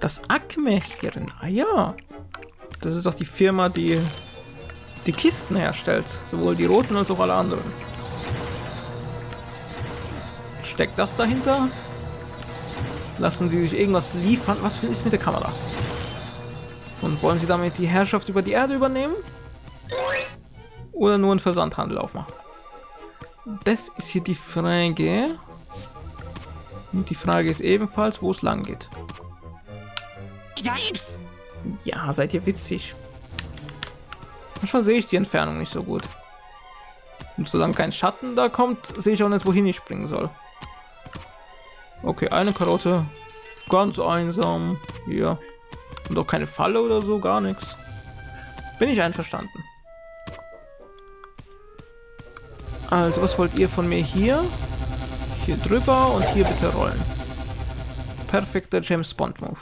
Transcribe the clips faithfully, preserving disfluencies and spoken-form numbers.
Das Acme-Hirn. Ah ja. Das ist doch die Firma, die die Kisten herstellt. Sowohl die roten als auch alle anderen. Steckt das dahinter? Lassen Sie sich irgendwas liefern? Was ist mit der Kamera? Und wollen Sie damit die Herrschaft über die Erde übernehmen? Oder nur einen Versandhandel aufmachen? Das ist hier die Frage. Und die Frage ist ebenfalls, wo es lang geht. Ja, seid ihr witzig. Manchmal sehe ich die Entfernung nicht so gut. Und solange kein Schatten da kommt, sehe ich auch nicht, wohin ich springen soll. Okay, eine Karotte. Ganz einsam. Hier. Und auch keine Falle oder so, gar nichts. Bin ich einverstanden. Also, was wollt ihr von mir hier? Hier drüber und hier bitte rollen. Perfekter James Bond Move.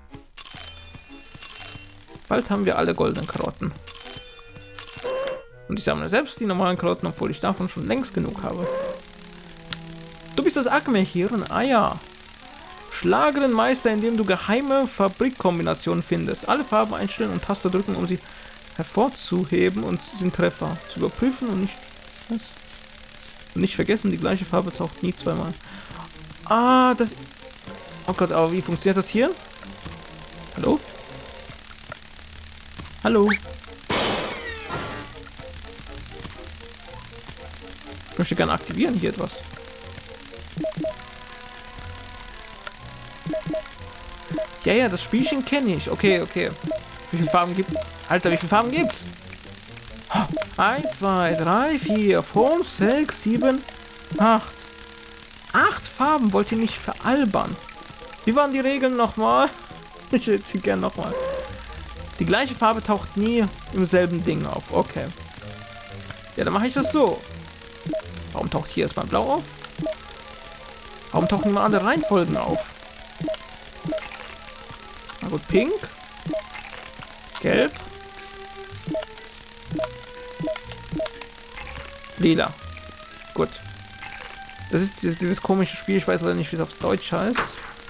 Bald haben wir alle goldenen Karotten. Und ich sammle selbst die normalen Karotten, obwohl ich davon schon längst genug habe. Du bist das Acme-Hirn? Ah ja. Schlage den Meister, indem du geheime Fabrikkombinationen findest. Alle Farben einstellen und Taste drücken, um sie hervorzuheben und den Treffer zu überprüfen und nicht... Was? Und nicht vergessen, die gleiche Farbe taucht nie zweimal. Ah, das... Oh Gott, aber wie funktioniert das hier? Hallo? Hallo? Ich möchte gerne aktivieren hier etwas. Ja, ja, das Spielchen kenne ich. Okay, okay. Wie viele Farben gibt... Alter, wie viele Farben gibt's? eins, zwei, drei, vier, fünf, sechs, sieben, acht. Acht Farben, wollt ihr mich veralbern? Wie waren die Regeln nochmal? Ich hätte sie gerne nochmal. Die gleiche Farbe taucht nie im selben Ding auf. Okay. Ja, dann mache ich das so. Warum taucht hier erstmal blau auf? Warum tauchen immer andere Reihenfolgen auf? Na gut, pink. Gelb. Lila. Gut. Das ist dieses, dieses komische Spiel. Ich weiß leider nicht, wie es auf Deutsch heißt.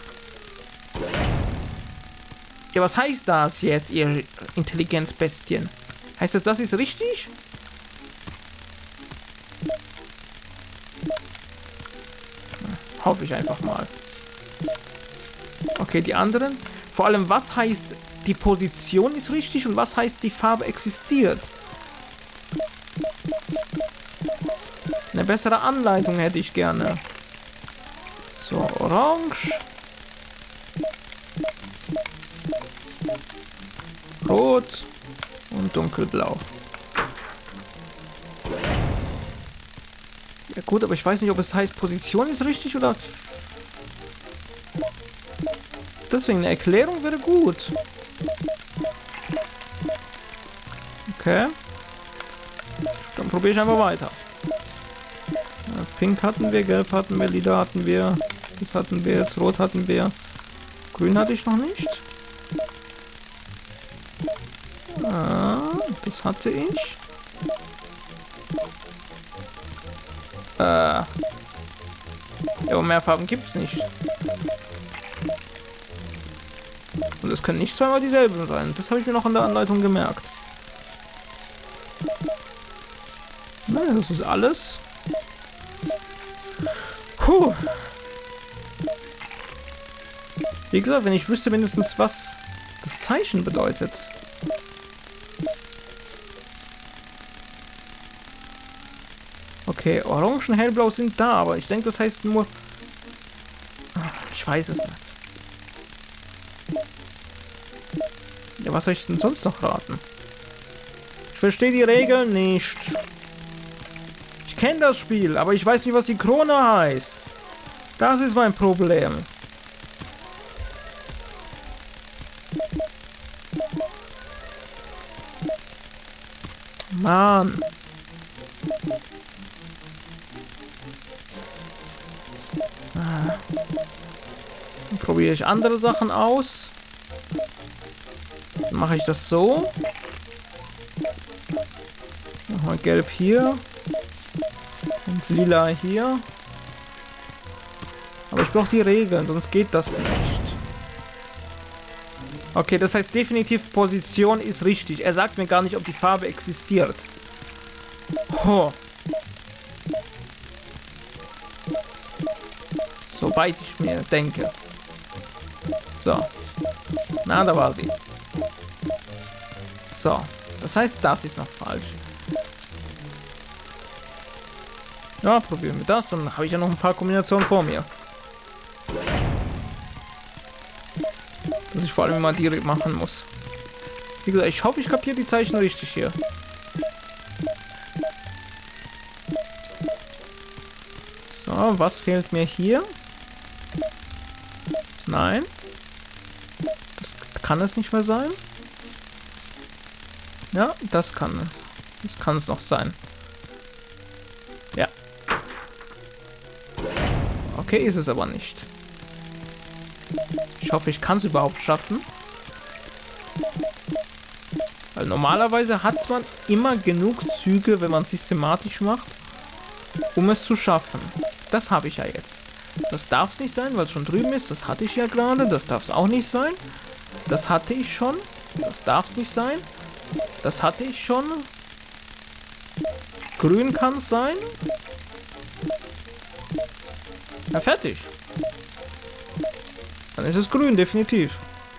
Ja, was heißt das jetzt, ihr Intelligenzbestien? Heißt das, das ist richtig? Hoffe ich einfach mal. Okay, die anderen. Vor allem, was heißt, die Position ist richtig und was heißt, die Farbe existiert? Eine bessere Anleitung hätte ich gerne. So, orange. Rot und dunkelblau. Ja gut, aber ich weiß nicht, ob es heißt, Position ist richtig oder... Deswegen eine Erklärung wäre gut. Okay. Dann probiere ich einfach weiter. Ja, Pink hatten wir, Gelb hatten wir, Lila hatten wir. Das hatten wir jetzt, Rot hatten wir. Grün hatte ich noch nicht. Ah, das hatte ich. Äh. Ja, aber mehr Farben gibt es nicht. Und es können nicht zweimal dieselben sein. Das habe ich mir noch in der Anleitung gemerkt. Naja, das ist alles. Puh. Wie gesagt, wenn ich wüsste mindestens, was das Zeichen bedeutet. Okay, Orange und Hellblau sind da, aber ich denke, das heißt nur... Ich weiß es nicht. Ja, was soll ich denn sonst noch raten? Ich verstehe die Regeln nicht. Ich kenne das Spiel, aber ich weiß nicht, was die Krone heißt. Das ist mein Problem. Mann. Ah. Dann probiere ich andere Sachen aus. Dann mache ich das so. Nochmal gelb hier. Und lila hier. Aber ich brauche die Regeln, sonst geht das nicht. Okay, das heißt definitiv Position ist richtig. Er sagt mir gar nicht, ob die Farbe existiert. Oh. Soweit ich mir denke. So. Na, da war sie. So. Das heißt, das ist noch falsch. Ja, probieren wir das. Dann habe ich ja noch ein paar Kombinationen vor mir. Dass ich vor allem mal die machen muss. Wie gesagt, ich hoffe, ich kapiere die Zeichen richtig hier. So, was fehlt mir hier? Nein. Das kann es nicht mehr sein. Ja, das kann. Das kann es noch sein. Ja. Okay, ist es aber nicht. Ich hoffe, ich kann es überhaupt schaffen. Weil normalerweise hat man immer genug Züge, wenn man systematisch macht, um es zu schaffen. Das habe ich ja jetzt. Das darf es nicht sein, weil es schon drüben ist. Das hatte ich ja gerade. Das darf es auch nicht sein. Das hatte ich schon. Das darf es nicht sein. Das hatte ich schon. Grün kann es sein. Ja, fertig. Dann ist es grün, definitiv.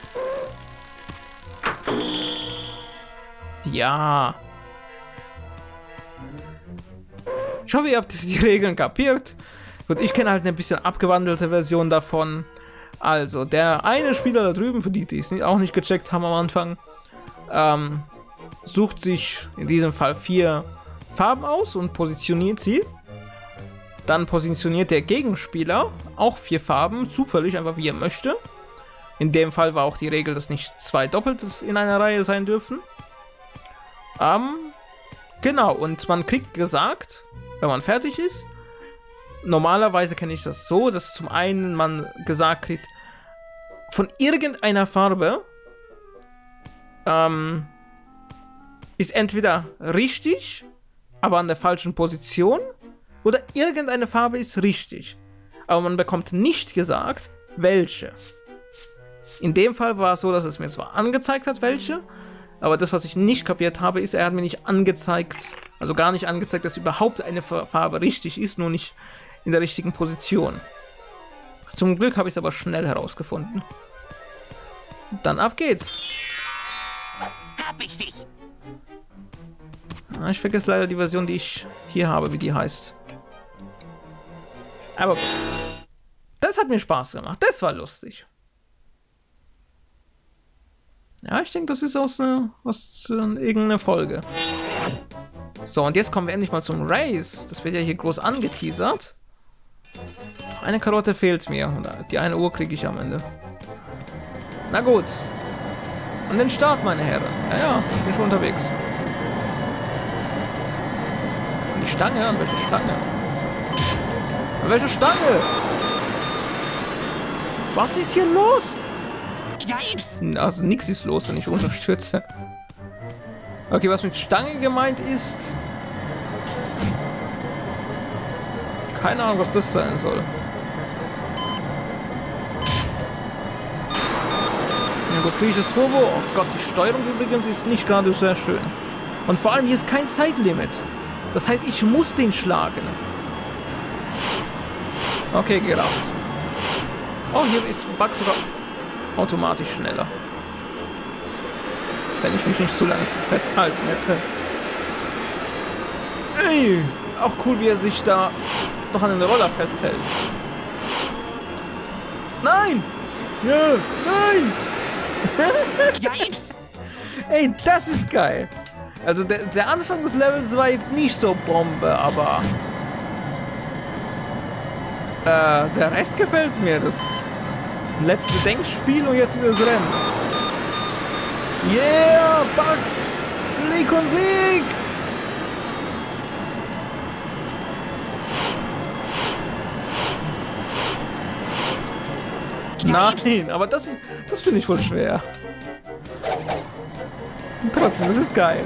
Ja. Ich hoffe, ihr habt die Regeln kapiert. Gut, ich kenne halt eine bisschen abgewandelte Version davon. Also, der eine Spieler da drüben, für die, die es auch nicht gecheckt haben am Anfang, ähm, sucht sich in diesem Fall vier Farben aus und positioniert sie. Dann positioniert der Gegenspieler auch vier Farben, zufällig, einfach wie er möchte. In dem Fall war auch die Regel, dass nicht zwei doppelt in einer Reihe sein dürfen. Ähm, genau, und man kriegt gesagt, wenn man fertig ist, normalerweise kenne ich das so, dass zum einen man gesagt kriegt, von irgendeiner Farbe ähm, ist entweder richtig, aber an der falschen Position, oder irgendeine Farbe ist richtig. Aber man bekommt nicht gesagt, welche. In dem Fall war es so, dass es mir zwar angezeigt hat, welche, aber das, was ich nicht kapiert habe, ist, er hat mir nicht angezeigt, also gar nicht angezeigt, dass überhaupt eine Farbe richtig ist, nur nicht in der richtigen Position. Zum Glück habe ich es aber schnell herausgefunden. Dann ab geht's. Hab ich dich. Ich vergesse leider die Version, die ich hier habe, wie die heißt. Aber das hat mir Spaß gemacht. Das war lustig. Ja, ich denke, das ist aus, ne, aus äh, irgendeiner Folge. So, und jetzt kommen wir endlich mal zum Race. Das wird ja hier groß angeteasert. Eine Karotte fehlt mir. Und die eine Uhr kriege ich am Ende. Na gut. An den Start, meine Herren. Ja, ja, ich bin schon unterwegs. An die Stange? An welche Stange? An welche Stange? Was ist hier los? Also nichts ist los, wenn ich unterstütze. Okay, was mit Stange gemeint ist... Keine Ahnung, was das sein soll. Ja gut, kriege ich das Turbo? Oh Gott, die Steuerung übrigens ist nicht gerade sehr schön. Und vor allem, hier ist kein Zeitlimit. Das heißt, ich muss den schlagen. Okay, gerafft. Oh, hier ist Bug sogar automatisch schneller. Wenn ich mich nicht zu lange festhalten hätte. Ey, auch cool, wie er sich da noch an den Roller festhält. Nein! Ja, nein! Ey, das ist geil. Also der, der Anfang des Levels war jetzt nicht so Bombe, aber äh, der Rest gefällt mir. Das letzte Denkspiel und jetzt dieses Rennen. Yeah, Bugs! Flieg und Sieg! Nein, aber das ist, das finde ich wohl schwer. Und trotzdem, das ist geil.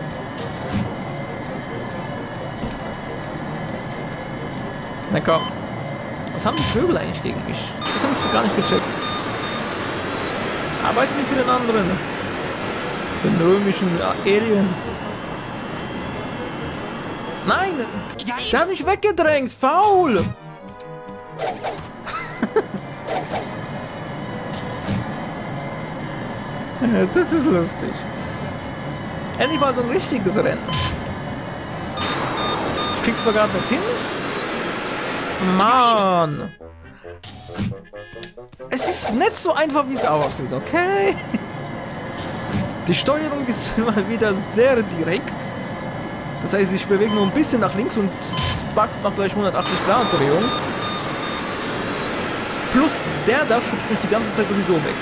Na komm. Was haben die Vögel eigentlich gegen mich? Das habe ich gar nicht gecheckt. Arbeiten wir für den anderen. Den römischen Alien. Nein! Der hat mich weggedrängt! Faul! Das ist lustig. Endlich mal so ein richtiges Rennen. Ich krieg's zwar gerade nicht hin. Mann! Es ist nicht so einfach, wie es aussieht, okay? Die Steuerung ist immer wieder sehr direkt. Das heißt, ich bewege nur ein bisschen nach links und Bugs macht gleich hundertachtzig Grad Drehung. Plus der da schubst mich die ganze Zeit sowieso weg.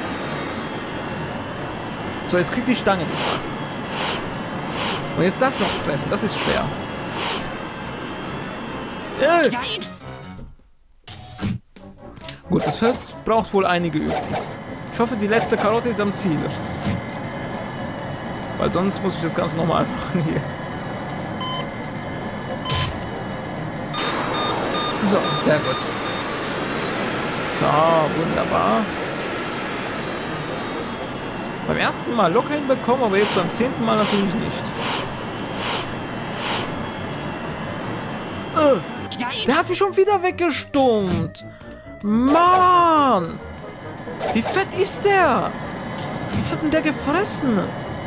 So, jetzt kriegt die Stange diesmal. Und jetzt das noch treffen, das ist schwer. Äh. Gut, das Feld braucht wohl einige Übungen. Ich hoffe, die letzte Karotte ist am Ziel. Weil sonst muss ich das Ganze nochmal machen hier. So, sehr gut. So, wunderbar. Beim ersten Mal locker hinbekommen, aber jetzt beim zehnten Mal natürlich nicht. Äh, der hat mich schon wieder weggestummt. Mann! Wie fett ist der? Was hat denn der gefressen?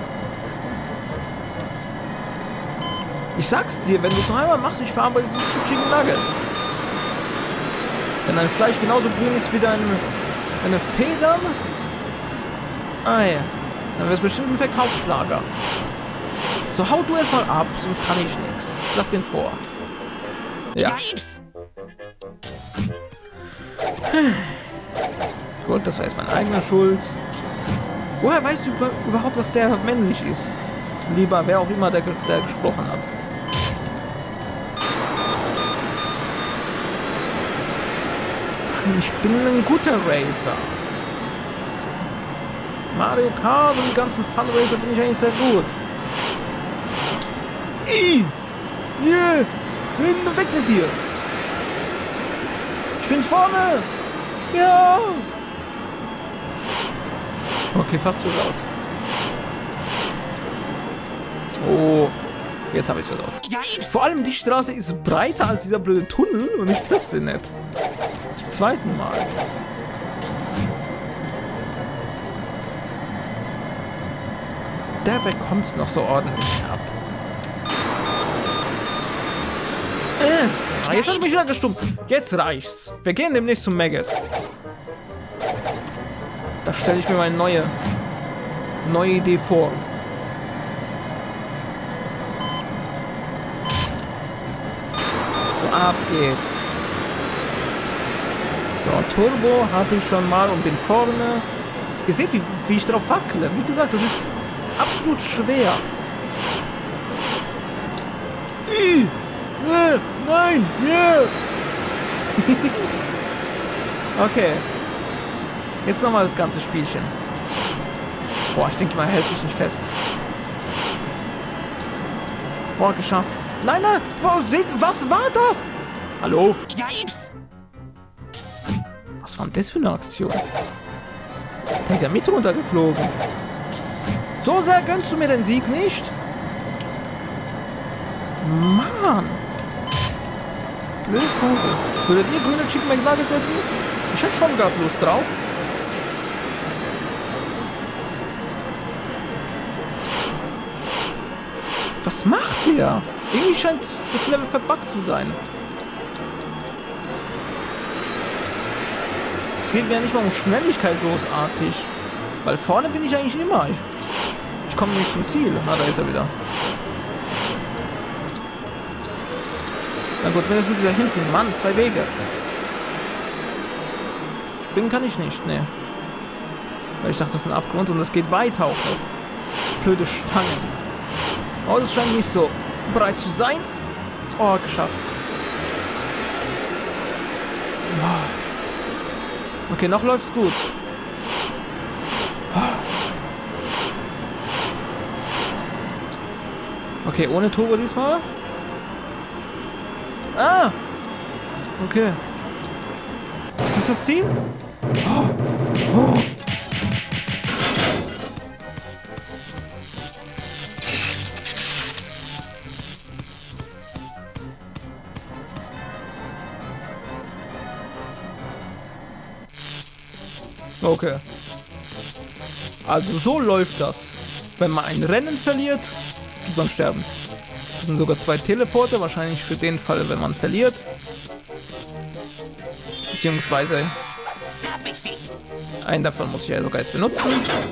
Ich sag's dir, wenn du es noch einmal machst, ich verarbeite die Chicken Nugget. Wenn dein Fleisch genauso grün ist wie dein, deine Federn, ah ja, dann wäre es bestimmt ein Verkaufsschlager. So, hau du erstmal ab, sonst kann ich nichts. Lass den vor. Ja. Gut, das war jetzt meine eigene Schuld. Woher weißt du überhaupt, dass der männlich ist? Lieber, wer auch immer der, der gesprochen hat. Ich bin ein guter Racer. Mario Kart und die ganzen Fun-Racer bin ich eigentlich sehr gut. Ih! Yeah! Weg mit dir! Ich bin vorne! Ja! Okay, fast zu laut. Oh, jetzt habe ich es versaut. Vor allem die Straße ist breiter als dieser blöde Tunnel und ich treffe sie nicht. Zum zweiten Mal. Der bekommt es noch so ordentlich ab. Äh, jetzt hat er mich wieder gestummt. Jetzt reicht's. Wir gehen demnächst zum Megas. Da stelle ich mir meine neue, neue Idee vor. So, ab geht's. So, Turbo habe ich schon mal und bin vorne. Ihr seht, wie, wie ich drauf wackele. Wie gesagt, das ist absolut schwer. Äh, nein, yeah. Okay. Jetzt nochmal das ganze Spielchen. Boah, ich denke mal, er hält sich nicht fest. Boah, geschafft. Nein, nein, wow, seht, was war das? Hallo? Was war denn das für eine Aktion? Da ist ja mit runtergeflogen. So sehr gönnst du mir den Sieg nicht? Mann. Blöde Vogel. Würdet ihr grüne Chicken McNuggets essen? Ich hätte schon gerade Lust drauf. Was macht der? Irgendwie scheint das Level verbuggt zu sein. Es geht mir ja nicht mal um Schnelligkeit großartig. Weil vorne bin ich eigentlich immer. Ich, ich komme nicht zum Ziel. Ah, da ist er wieder. Na gut, mindestens ist er hinten. Mann, zwei Wege. Springen kann ich nicht, ne. Weil ich dachte, das ist ein Abgrund und es geht weiter auch noch. Blöde Stangen. Oh, das scheint nicht so bereit zu sein. Oh, geschafft. Okay, noch läuft's gut. Okay, ohne Turbo diesmal. Ah! Okay. Ist das das Ziel? Oh. Oh. Okay. Also so läuft das. Wenn man ein Rennen verliert, wird man sterben. Das sind sogar zwei Teleporter, wahrscheinlich für den Fall, wenn man verliert. Beziehungsweise einen davon muss ich ja sogar jetzt benutzen.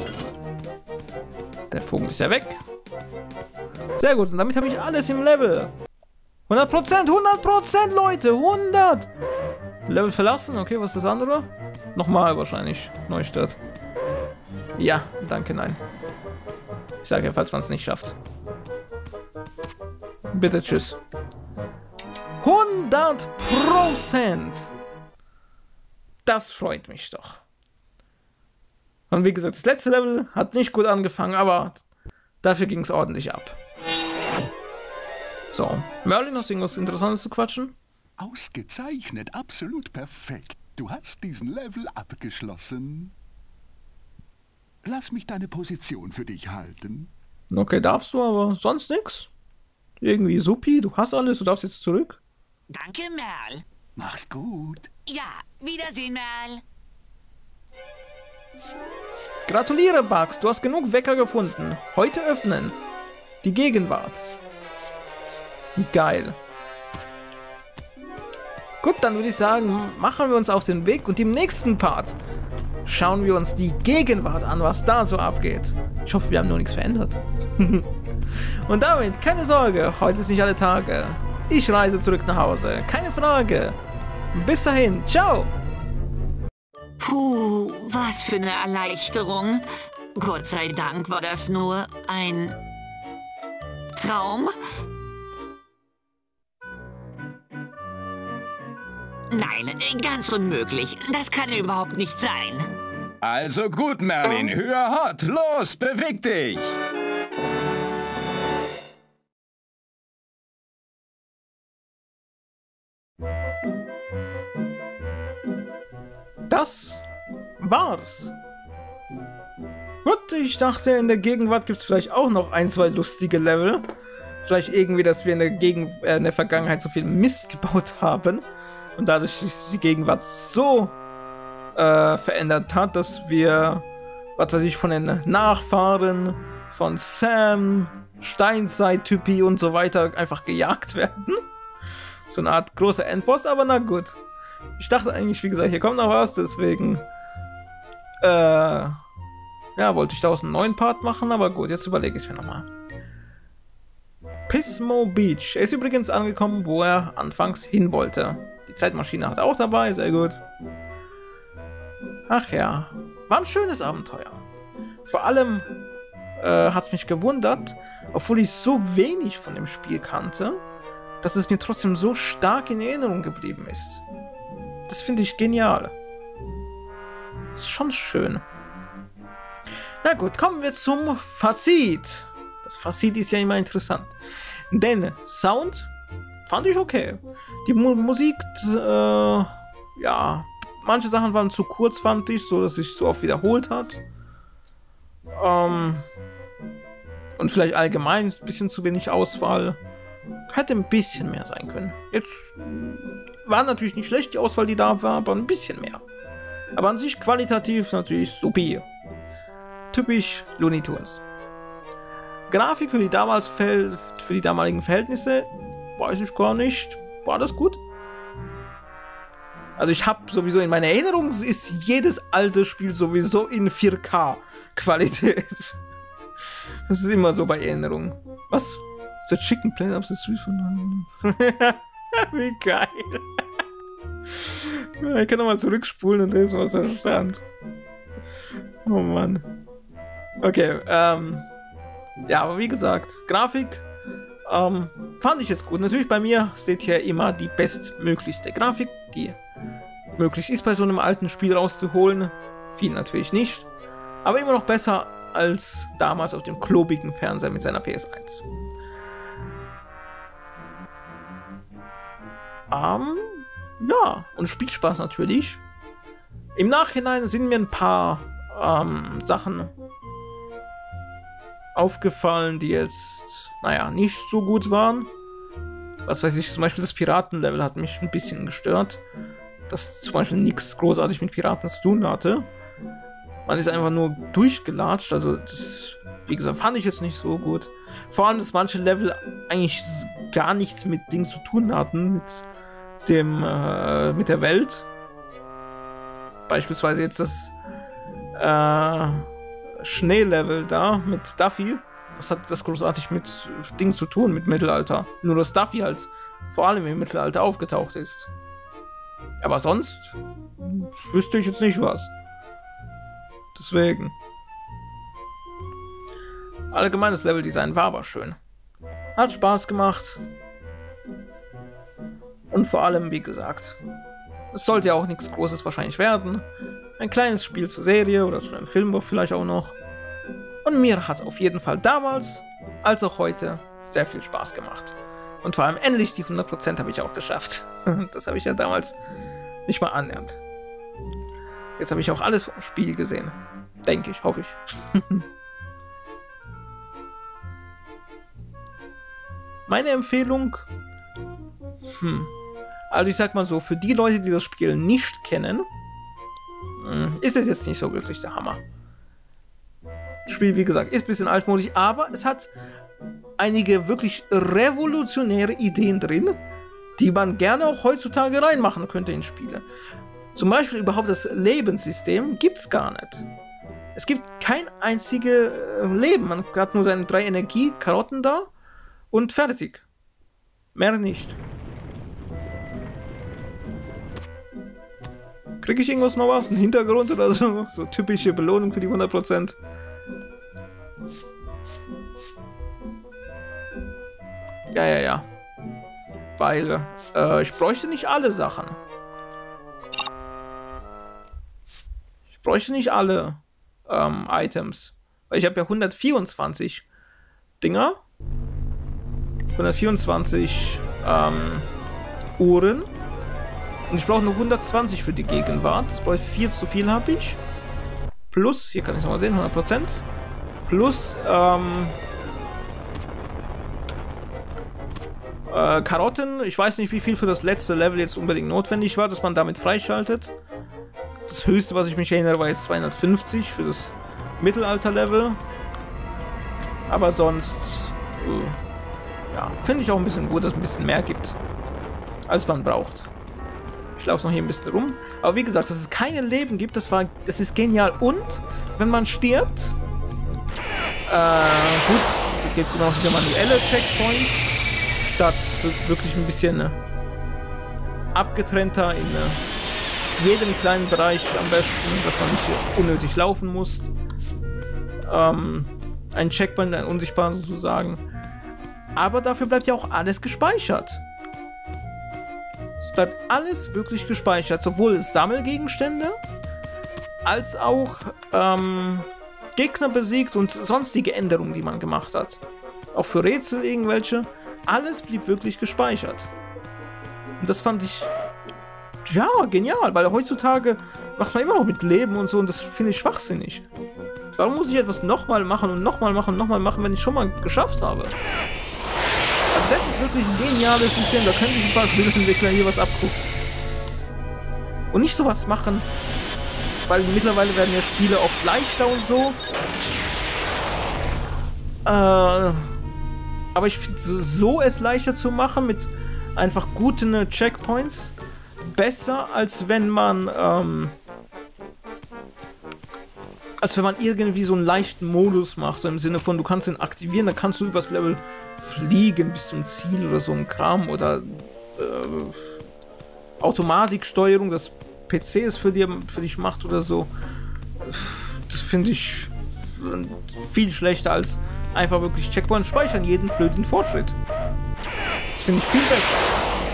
Der Vogel ist ja weg. Sehr gut, und damit habe ich alles im Level. hundert Prozent, hundert Prozent, Leute, hundert! Level verlassen, okay, was ist das andere? Nochmal wahrscheinlich, Neustart. Ja, danke, nein. Ich sage ja, falls man es nicht schafft. Bitte, tschüss. hundert Prozent! Das freut mich doch. Und wie gesagt, das letzte Level hat nicht gut angefangen, aber dafür ging es ordentlich ab. So, Merlin, hast du irgendwas Interessantes zu quatschen? Ausgezeichnet, absolut perfekt. Du hast diesen Level abgeschlossen. Lass mich deine Position für dich halten. Okay, darfst du, aber sonst nix. Irgendwie supi, du hast alles, du darfst jetzt zurück. Danke, Merl. Mach's gut. Ja, Wiedersehen, Merl. Gratuliere, Bugs, du hast genug Wecker gefunden. Heute öffnen. Die Gegenwart. Geil. Gut, dann würde ich sagen, machen wir uns auf den Weg und im nächsten Part schauen wir uns die Gegenwart an, was da so abgeht. Ich hoffe, wir haben nur nichts verändert. Und damit, keine Sorge, heute ist nicht alle Tage. Ich reise zurück nach Hause, keine Frage. Bis dahin, ciao. Puh, was für eine Erleichterung. Gott sei Dank war das nur ein Traum. Nein, ganz unmöglich. Das kann überhaupt nicht sein. Also gut, Merlin, höher hot, los, beweg dich! Das war's. Gut, ich dachte, in der Gegenwart gibt es vielleicht auch noch ein, zwei lustige Level. Vielleicht irgendwie, dass wir in der, Gegen äh, in der Vergangenheit so viel Mist gebaut haben. Und dadurch sich die Gegenwart so äh, verändert hat, dass wir, was weiß ich, von den Nachfahren von Sam, Steinzeit-Typi und so weiter einfach gejagt werden. So eine Art großer Endboss, aber na gut. Ich dachte eigentlich, wie gesagt, hier kommt noch was, deswegen äh, ja, wollte ich daraus einen neuen Part machen, aber gut, jetzt überlege ich es mir nochmal. Pismo Beach. Er ist übrigens angekommen, wo er anfangs hin wollte. Die Zeitmaschine hat er auch dabei, sehr gut. Ach ja, war ein schönes Abenteuer. Vor allem äh, hat es mich gewundert, obwohl ich so wenig von dem Spiel kannte, dass es mir trotzdem so stark in Erinnerung geblieben ist. Das finde ich genial. Ist schon schön. Na gut, kommen wir zum Fazit. Das Fazit ist ja immer interessant. Denn Sound fand ich okay. Die Mu Musik, äh, ja, manche Sachen waren zu kurz, fand ich, so dass sich so oft wiederholt hat. Ähm, und vielleicht allgemein ein bisschen zu wenig Auswahl. Hätte ein bisschen mehr sein können. Jetzt war natürlich nicht schlecht, die Auswahl, die da war, aber ein bisschen mehr. Aber an sich qualitativ natürlich supi. Typisch Looney Tunes. Grafik für die, damals für die damaligen Verhältnisse, weiß ich gar nicht. War das gut? Also ich habe sowieso in meiner Erinnerung, ist jedes alte Spiel sowieso in vier K Qualität. Das ist immer so bei Erinnerungen. Was? The Chicken Planet up the Street von wie geil. Ich kann nochmal zurückspulen und lesen, was da stand. Oh Mann. Okay, ähm. Ja, aber wie gesagt, Grafik ähm, fand ich jetzt gut. Natürlich bei mir seht ihr immer die bestmöglichste Grafik, die möglich ist bei so einem alten Spiel rauszuholen. Viel natürlich nicht. Aber immer noch besser als damals auf dem klobigen Fernseher mit seiner P S eins. Ähm, ja, und Spielspaß natürlich. Im Nachhinein sind mir ein paar ähm, Sachen aufgefallen, die jetzt, naja, nicht so gut waren. Was weiß ich, zum Beispiel das Piratenlevel hat mich ein bisschen gestört. Das zum Beispiel nichts großartig mit Piraten zu tun hatte. Man ist einfach nur durchgelatscht, also das, wie gesagt, fand ich jetzt nicht so gut. Vor allem, dass manche Level eigentlich gar nichts mit Dingen zu tun hatten, mit dem, äh, mit der Welt. Beispielsweise jetzt das äh, Schneelevel da mit Duffy. Was hat das großartig mit Dingen zu tun, mit Mittelalter? Nur dass Duffy halt vor allem im Mittelalter aufgetaucht ist. Aber sonst wüsste ich jetzt nicht was. Deswegen. Allgemeines Leveldesign war aber schön. Hat Spaß gemacht. Und vor allem, wie gesagt, es sollte ja auch nichts Großes wahrscheinlich werden. Ein kleines Spiel zur Serie oder zu einem Film vielleicht auch noch. Und mir hat es auf jeden Fall damals, als auch heute, sehr viel Spaß gemacht. Und vor allem endlich die hundert Prozent habe ich auch geschafft. Das habe ich ja damals nicht mal annähernd. Jetzt habe ich auch alles vom Spiel gesehen. Denke ich, hoffe ich. Meine Empfehlung... Hm... Also ich sag mal so, für die Leute, die das Spiel nicht kennen, ist es jetzt nicht so wirklich der Hammer. Das Spiel, wie gesagt, ist ein bisschen altmodisch, aber es hat einige wirklich revolutionäre Ideen drin, die man gerne auch heutzutage reinmachen könnte in Spiele. Zum Beispiel überhaupt das Lebenssystem gibt es gar nicht. Es gibt kein einziges Leben, man hat nur seine drei Energie-Karotten da und fertig. Mehr nicht. Kriege ich irgendwas noch was? Ein Hintergrund oder so? So typische Belohnung für die hundert Prozent. Ja, ja, ja. Weil äh, ich bräuchte nicht alle Sachen. Ich bräuchte nicht alle ähm, Items. Weil ich habe ja hundertvierundzwanzig Dinger. hundertvierundzwanzig ähm, Uhren. Und ich brauche nur hundertzwanzig für die Gegenwart. Das brauche ich vier zu viel habe ich. Plus, hier kann ich es nochmal sehen, hundert Prozent. Plus, ähm... Äh, Karotten. Ich weiß nicht, wie viel für das letzte Level jetzt unbedingt notwendig war, dass man damit freischaltet. Das höchste, was ich mich erinnere, war jetzt zweihundertfünfzig für das Mittelalter-Level. Aber sonst... Äh, ja, finde ich auch ein bisschen gut, dass es ein bisschen mehr gibt, als man braucht. Ich laufe noch hier ein bisschen rum. Aber wie gesagt, dass es keine Leben gibt, das war, das ist genial. Und wenn man stirbt, äh, gut, da gibt es immer noch diese manuelle Checkpoints, statt wirklich ein bisschen äh, abgetrennter in äh, jedem kleinen Bereich am besten, dass man nicht unnötig laufen muss. Ähm, ein Checkpoint, ein unsichtbarer sozusagen. Aber dafür bleibt ja auch alles gespeichert. Es bleibt alles wirklich gespeichert, sowohl Sammelgegenstände, als auch ähm, Gegner besiegt und sonstige Änderungen, die man gemacht hat. Auch für Rätsel irgendwelche. Alles blieb wirklich gespeichert. Und das fand ich, ja, genial, weil heutzutage macht man immer noch mit Leben und so und das finde ich schwachsinnig. Warum muss ich etwas nochmal machen und nochmal machen und nochmal machen, wenn ich schon mal geschafft habe? Das ist wirklich ein geniales System, da könnte ich ein paar Spieleentwickler hier was abgucken. Und nicht sowas machen, weil mittlerweile werden ja Spiele oft leichter und so. Äh, aber ich finde so es leichter zu machen mit einfach guten Checkpoints besser, als wenn man ähm, als wenn man irgendwie so einen leichten Modus macht, so im Sinne von, du kannst ihn aktivieren, dann kannst du übers Level fliegen bis zum Ziel oder so ein Kram oder äh, Automatiksteuerung, das P C es für, dir, für dich macht oder so. Das finde ich viel schlechter als einfach wirklich Checkpoint speichern, jeden blöden Fortschritt. Das finde ich viel besser.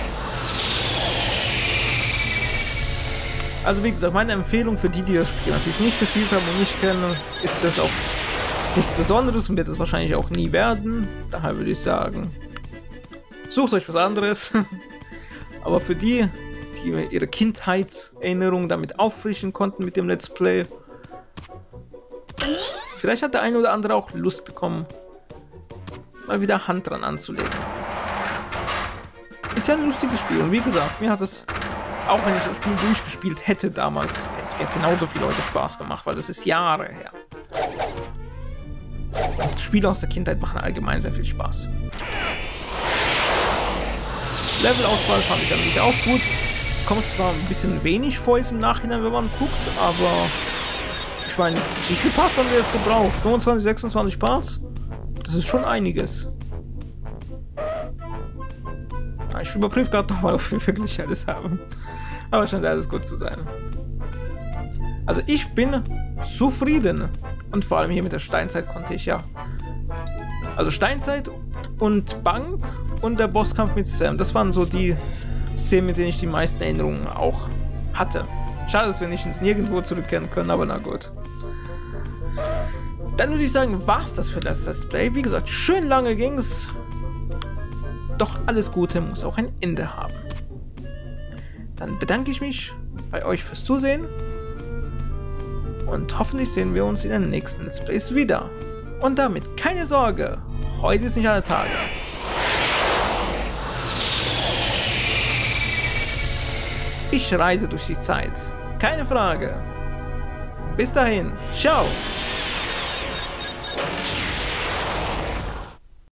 Also wie gesagt, meine Empfehlung für die, die das Spiel natürlich nicht gespielt haben und nicht kennen, ist das auch nichts Besonderes und wird es wahrscheinlich auch nie werden. Daher würde ich sagen, sucht euch was anderes. Aber für die, die ihre Kindheitserinnerungen damit auffrischen konnten mit dem Let's Play, vielleicht hat der eine oder andere auch Lust bekommen, mal wieder Hand dran anzulegen. Ist ja ein lustiges Spiel und wie gesagt, mir hat es Auch wenn ich das Spiel durchgespielt hätte damals, hätte es mir genauso viel Leute Spaß gemacht, weil das ist Jahre her. Und Spiele aus der Kindheit machen allgemein sehr viel Spaß. Levelauswahl fand ich eigentlich auch gut. Es kommt zwar ein bisschen wenig vor jetzt im Nachhinein, wenn man guckt, aber ich meine, wie viele Parts haben wir jetzt gebraucht? fünfundzwanzig, sechsundzwanzig Parts? Das ist schon einiges. Ja, ich überprüfe gerade nochmal, ob wir wirklich alles haben. Aber scheint alles gut zu sein. Also ich bin zufrieden. Und vor allem hier mit der Steinzeit konnte ich ja... Also Steinzeit und Bank und der Bosskampf mit Sam. Das waren so die Szenen, mit denen ich die meisten Erinnerungen auch hatte. Schade, dass wir nicht ins Nirgendwo zurückkehren können, aber na gut. Dann würde ich sagen, war's das für das Let's Play. Wie gesagt, schön lange ging's. Doch alles Gute muss auch ein Ende haben. Dann bedanke ich mich bei euch fürs Zusehen. Und hoffentlich sehen wir uns in den nächsten Let's Plays wieder. Und damit keine Sorge, heute ist nicht alle Tage. Ich reise durch die Zeit. Keine Frage. Bis dahin. Ciao.